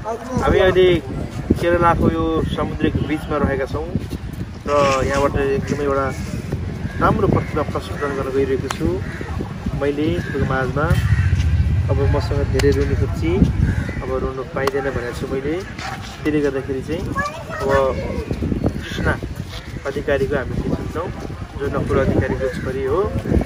हामी अहिले केरलाको यो समुद्रिक बीचमा रहेका छौँ र यहाँबाट एकदमै एउटा राम्रो प्रतिभा प्रस्तुत गर्न गइरहेको छु मैले तपाईँको माझमा। अब मसँग धेरै रुने खोज्ची अब रुनु पाइँदैन भनेको छु मैले। त्यसले गर्दाखेरि चाहिँ अब कृष्णा अधिकारीको हामी सुन्छौँ जो नकुल अधिकारीको छोरी हो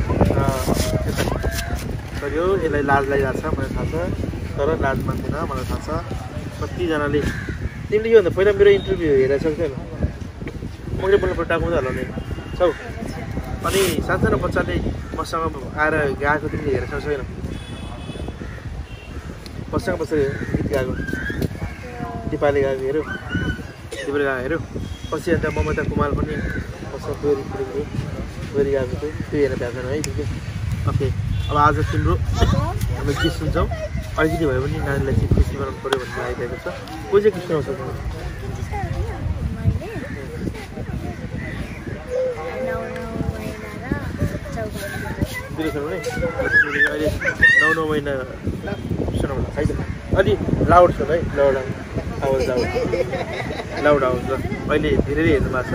छोरी हो। यसलाई लाज लागिरहेको छ मलाई थाहा छ, तर लाज मान्दैन मलाई थाहा छ। कतिजनाले तिमीले योभन्दा पहिला मेरो इन्टरभ्यू हेरेर सक्दैन मैले बोल्नु टाक्नु त हल्लाउने छौ। अनि सानसानो बच्चाले मसँग आएर गाएको तिमीले हेरेर सक्छौ मसँग बसेर गीत गाएको नेपाली गाएको हेऱ्यो तिम्रो गाएको हेऱ्यो। पछि अन्त ममता कुमार पनि मसँग दोहोरी फुलेको दोहोरी गाएको थियो त्यो हेरेर भ्याउँदैन है ठिकै। ओके अब आज तिम्रो हामी गीत सुन्छौँ। अलिकति भयो भने नानीलाई चाहिँ खुसी बनाउनु पऱ्यो भन्ने लागिरहेको छ। को चाहिँ गीत सुनाउँछ तिमीले? सुनाउने अहिले 9 महिना सुनाउनु खाइदिनु अलि लाउड सुन है। लाउड आवाज लाउड आवाज ल अहिले धेरै हेर्नु भएको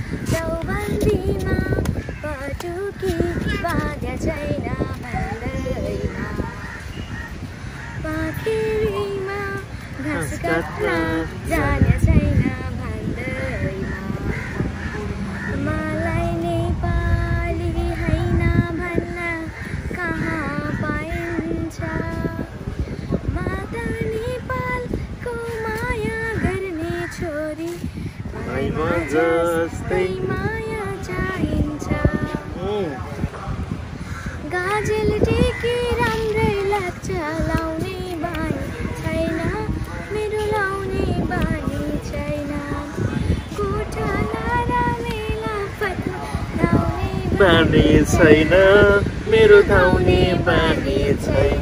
जस्तै माया चाहिन्छ। गाजल टेकी राम्रै लाग्छ लाउने बानी छैन मेरो लाउने बानी छैन। कोठा लारा मेला फत्मा धाउने बानी छैन मेरो धाउने बानी छैन।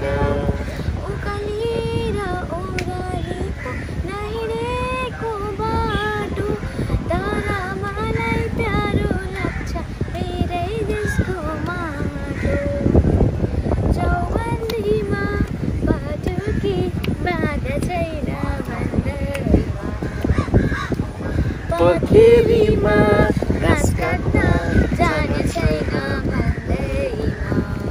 पखेलीमा घाँस काट्न जाने छैन भन्दैमा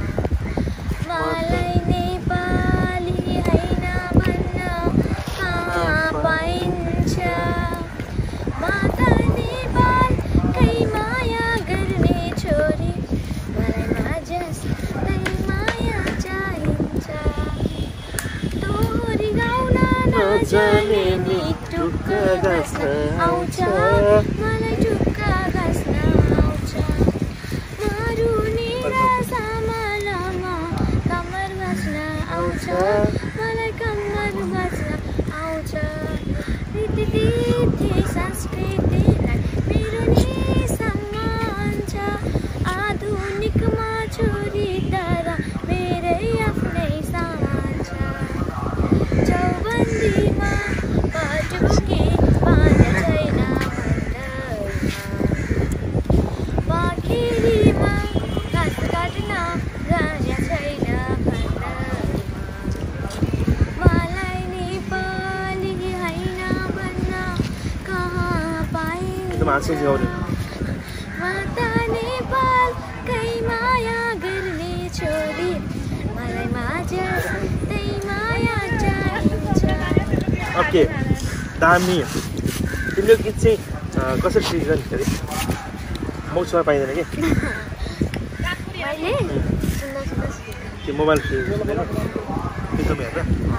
मलाई नेपाली हैन भन्न कहाँ पाइन्छ। माता नेपालकै माया गर्ने छोरी मलाई जस्तै माया चाहिन्छ। दोहोरी गाउन नजाने नि टुक्का गाँस्न आउँछ मलाई टुक्का गाँस्न आउँछ। मरुनी र सामलामा कम्मर गाँस्न आउँछ मलाई कम्मर गाँस्न आउँछ। रीतिथिति संस्कृतिलाई मेरो नि सम्मान छ। आधुनिकमा छोरी तर मेरै आफ्नै सान छ। चौबन्दीमा पटुकी बाँध्न छैन भन्दैमा पखेलीमा घाँस काट्न जाने छैन भन्दैमा मलाई नेपाली हैन भन्न कहाँ पाइन्छ। माता नेपालकै माया गर्ने छोरी मलाई जस्तै माया चाहिन्छ। ओके दामी। तिम्रो गीत चाहिँ कसरी सिक्छन् फेरि मौसमा पाइँदैन कि त्यो मोबाइल सुन्दैन एकदम हेर्दा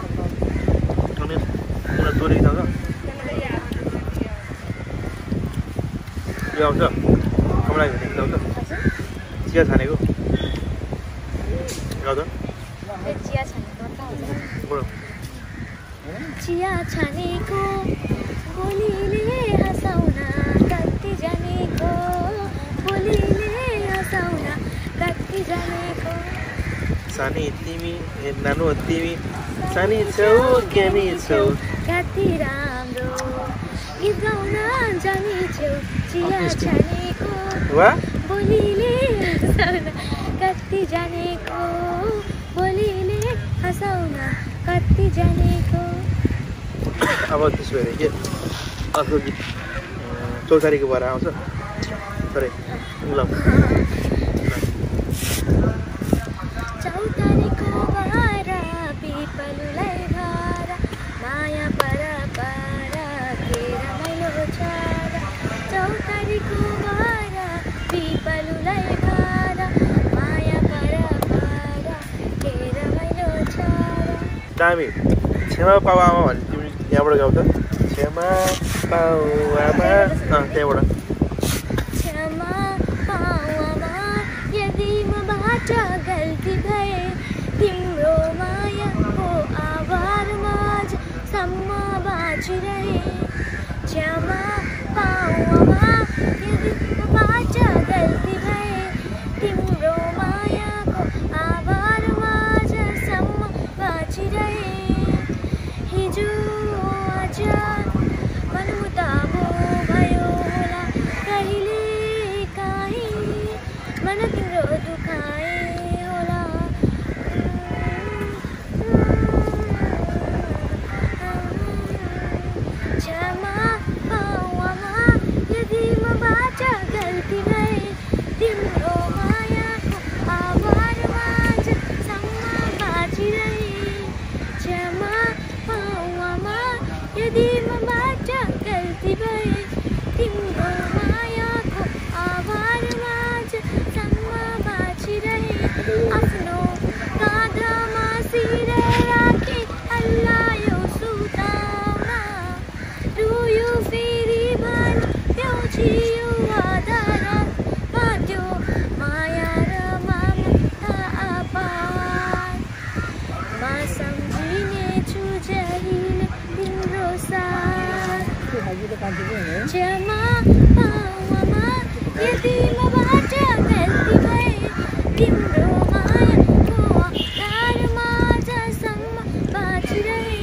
मलाई दोहोरी गीत आउँछ यो आउँछ कमला भन्ने गीत आउँछ चिया छानेको चिया छानेको बोलीले हँसाउन कति जानेको बोलीले हँसाउन कति जानेको। सानी तिमी नानो तिमी सानी छौ ज्ञानी छौ कति राम्रो गीत गाउन जानेछौ। चिया छानेको बोलीले हँसाउन कति जानेको बोलीले हँसाउन कति जानेको। अब त्यसो भएर के अर्को गीत चौतारीको भएर आउँछ सरी ल चौतारीको भएर पिपलुलाई घर माया पर के रमाइलो छ चौतारीको भएर पिपलुलाई घर माया पर के रमाइलो छ दामी क्षमा पाउ आमा भने तिमी यहाँबाट गाउ त क्षमा पाउ आमा त्यहाँबाट क्षमा पाउ आमा यदि मबाट गल्ती भए तिम्रो मायाको आभारमा सम्म बाँचिरहे क्षमा पाउ आमा यदि मबाट गल्ती भए तिम्रो मायाको आभारमा सम्म बाँचिरहे हिजो आज मनमुटावो भयो होला कहिले काहीँ मन तिम्रो दुखाए होला क्षमा पाउ आमा यदि मबाट गल्ती भए तिम्रो मायाको आभारमा सम्म बाँचिरहे क्षमा पाउ आमा यदि मबाट गल्ती भए तिम्रो मायाको आभारमा सम्म बाँचिरहे आफ्नो काँधमा सिर राखी हल्लायो सुताउन रोयो फेरि भन्यो छियो आधारमा त्यो माया र ममता अपारमा सम्झिनेछु जहिले तिम्रो साथ क्षमा पाउ आमा यदि मबाट गल्ती भए तिम्रो मायाको आधारमा सम्म बाँचिरहे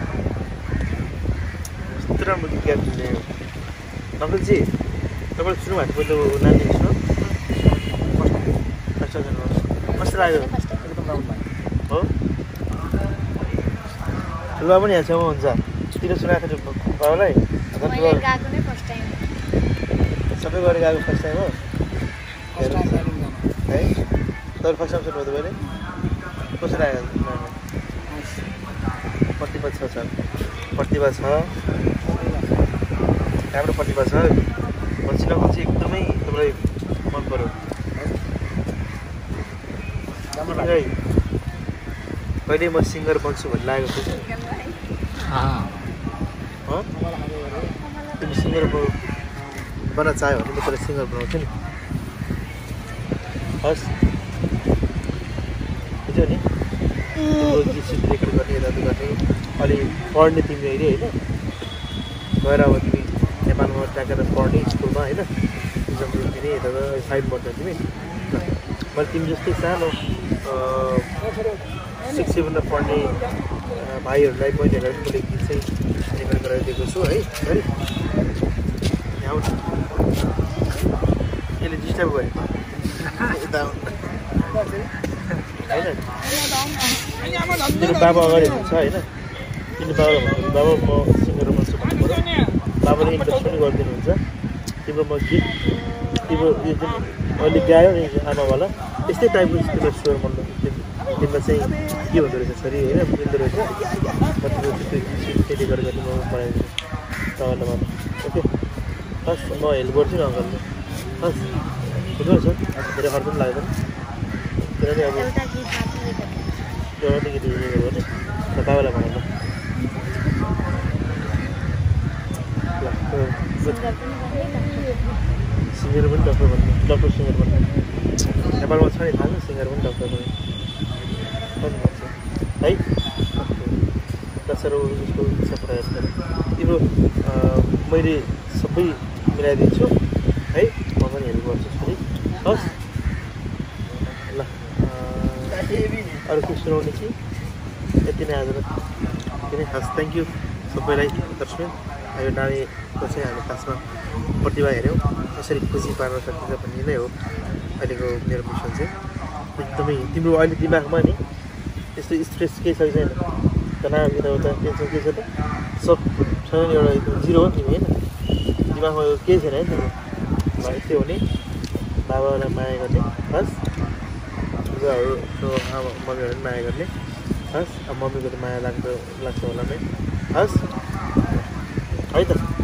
राम्रो गीत गाइदिने अङ्कलजी तपाईँले सुन्नुभएको पहिलो नानी सुन्नु कस्तो लाग्यो हो ठुलो पनि यहाँ छेउमा हुन्छ तिर सुनाएको थियो बाबालाई सबै गरेर गएको फर्स्ट टाइम हो है तपाईँ फर्स्ट टाइम सुन्नुभयो तपाईँले कस्तो लाग्यो प्रतिभा छ प्रतिभा छ राम्रो प्रतिभा छ भन्छिनको चाहिँ एकदमै तपाईँलाई मन पर्यो कहिले म सिङ्गर बन्छु भन्ने लागेको थियो तिमी सिङ्गर बन्न चाह्यो भने म त्यसलाई सिङ्गर बनाउँछु नि हस् बुझ्यो नि गीत सिट रेकर्ड गर्ने यताउति गर्ने अलि पढ्ने तिमी अहिले होइन गएर अब तिमी नेपालमा ट्याकेर पढ्ने स्कुलमा होइन इक्जाम दिने यता साइड पढ्छ तिमी मैले तिमी जस्तै सानो 6-7 पढ्ने भाइहरूलाई बहिनीहरूलाई पनि मैले गीत चाहिँ रेकर्ड गरेर दिएको छु है यहाँ यसले डिस्टर्ब गरेको यता होइन तिम्रो बाबा अगाडि हुन्छ होइन तिम्रो बाबालाई भन्नु बाबा म सिङ्गर बन्छु भन्नु पऱ्यो बाबाले इन्ट्रेस्ट पनि गरिदिनुहुन्छ तिम्रो म गीत तिम्रो यो जुन अहिले गायो नि आमावाला यस्तै टाइपको तिम्रो स्वर मन तिमीलाई चाहिँ के हुँदो रहेछ छोरी होइन मिल्दो रहेछ म तिम्रो त्यति गरेर म बनाइदिन्छु तपाईँलाई मामा ओके हस् म हेल्प गर्छु नि अङ्कलले हस् ठुलो छ धेरै खर्च पनि लाग्दैन किनभने अब एउटा गीत उयो भने बाबालाई भनौँ सिङ्गर पनि डक्टर भन्नु डक्टर सिङ्गर भन्नु नेपालमा छ नि थाहा छ सिङ्गर पनि डक्टर पनि भन्छ है दसहरू उसको इच्छा प्रयास गरेँ तिम्रो मैले सबै मिलाइदिन्छु है म पनि हेल्प गर्छु छोरी हस् ल अरू के सुनाउने कि यति नै आज किन खास थ्याङ्क यू सबैलाई दर्शक यो नानीको चाहिँ हामी खासमा प्रतिभा हेऱ्यौँ कसरी खुसी पार्न सकिन्छ भन्ने नै हो अहिलेको मेरो मिसन चाहिँ एकदमै तिम्रो अहिले दिमागमा नि त्यस्तो स्ट्रेस केही छ कि छैन तनाव यताउता टेन्सन के छ त सब एउटा जिरो हो नि तिमी होइन दिमागमा केही छैन है तिम्रो यस्तै हो नि बाबालाई माया गर्ने हस् बुवाहरू मम्मीहरू माया गर्ने हस् अब मम्मीको त माया लाग्छ होला नै हस् है त